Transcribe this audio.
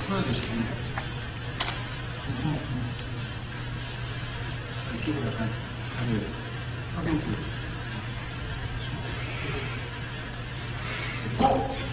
풀어야 되시겠네. 이쪽으로 약간 가져야 돼요. 석양 쪽으로. 고!